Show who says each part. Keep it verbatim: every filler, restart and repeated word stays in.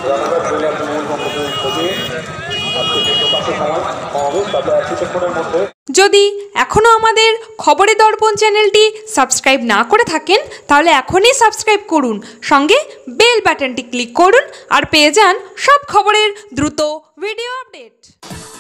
Speaker 1: যদি এখনো আমাদের খবরের দর্পণ চ্যানেলটি সাবস্ক্রাইব না করে থাকেন তাহলে এখনই সাবস্ক্রাইব করুন, সঙ্গে বেল বাটনটি ক্লিক করুন আর পেয়ে যান সব খবরের দ্রুত ভিডিও আপডেট।